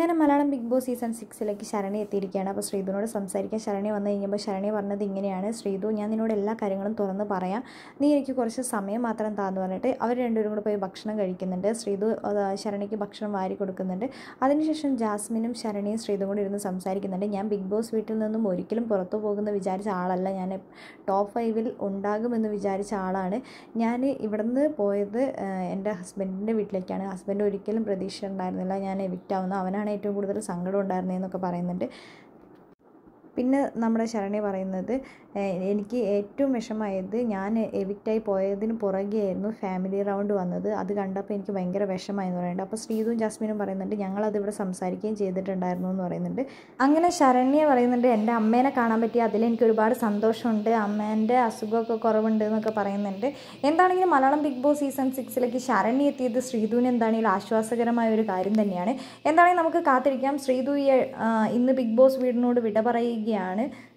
ഞാൻ Malayalam big boss season 6 Sharani എത്തിയിരിക്കുകയാണ്. അപ്പോൾ ശ്രീധുവിനോട് സംസാരിക്കാൻ ശരണി വന്നു കഴിഞ്ഞപ്പോൾ ശരണി പറഞ്ഞത് ഇങ്ങനെയാണ്: ശ്രീധു, ഞാൻ നിന്നോട് എല്ലാ കാര്യങ്ങളും തുറന്ന് പറയാം, നീ എനിക്ക് കുറച്ച് സമയം മാത്രം താന്ന് പറഞ്ഞിട്ട് അവർ രണ്ടുപേരും കൂടെ പോയി ഭക്ഷണം കഴിക്കുന്നുണ്ട്. ശ്രീധു ശരണിക്ക് ഭക്ഷണം വാരി കൊടുക്കുന്നുണ്ട്. അതിനുശേഷം ജാസ്മിനും ശരണിയും ശ്രീധുവും കൂടി ഇരുന്ന് സംസാരിക്കുന്നുണ്ട്. ഞാൻ ബിഗ് ബോസ് വീട്ടിൽ നിന്നും ഒരിക്കലും പുറത്തു പോകുമെന്ന് വിചാരിച്ച ആളല്ല, ഞാൻ ടോപ്പ് 5 ഉണ്ടാകുമെന്ന് വിചാരിച്ച ആളാണ്. ഞാൻ ഇവിടുന്ന് പോയത് എൻ്റെ ഹസ്ബൻഡിൻ്റെ വീട്ടിലേക്കാണ്. ഹസ്ബൻഡ് ഒരിക്കലും പ്രതീക്ഷ ഉണ്ടായിരുന്നില്ല ഞാൻ എവിക്റ്റ് ആവുന്നു, അവനാണ് ഏറ്റവും കൂടുതൽ സങ്കടം ഉണ്ടായിരുന്നതെന്നൊക്കെ പറയുന്നുണ്ട്. പിന്നെ നമ്മുടെ ശരണി പറയുന്നത്, എനിക്ക് ഏറ്റവും വിഷമമായത് ഞാൻ എവിക്റ്റായി പോയതിന് പുറകെയായിരുന്നു ഫാമിലി റൗണ്ട് വന്നത്, അത് കണ്ടപ്പോൾ എനിക്ക് ഭയങ്കര വിഷമമായെന്ന് പറയുന്നുണ്ട്. അപ്പോൾ ശ്രീധുവും ജാസ്മിനും പറയുന്നുണ്ട്, ഞങ്ങളതിവിടെ സംസാരിക്കുകയും ചെയ്തിട്ടുണ്ടായിരുന്നു എന്ന് പറയുന്നുണ്ട്. അങ്ങനെ ശരണ്യ പറയുന്നുണ്ട്, എൻ്റെ അമ്മേനെ കാണാൻ പറ്റി, അതിലെനിക്ക് ഒരുപാട് സന്തോഷമുണ്ട്, അമ്മേൻ്റെ അസുഖമൊക്കെ കുറവുണ്ട് എന്നൊക്കെ പറയുന്നുണ്ട്. എന്താണെങ്കിലും Malayalam big boss season 6 Saranya എത്തിയത് ശ്രീധുവിന് എന്താണെങ്കിലും ആശ്വാസകരമായ ഒരു കാര്യം തന്നെയാണ്. എന്താണെങ്കിലും നമുക്ക് കാത്തിരിക്കാം. ശ്രീധു ഇന്ന് ബിഗ് ബോസ് വീടിനോട് വിട പറയുകയാണ്.